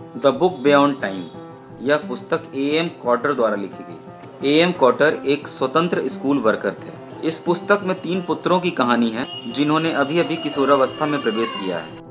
The book beyond time. यह पुस्तक A.M. Quarter द्वारा लिखी गई। A.M. कॉटर एक स्वतंत्र स्कूल वर्कर थे। इस पुस्तक में 3 पुत्रों की कहानी है जिन्होंने अभी अभी किशोरावस्था में प्रवेश किया है।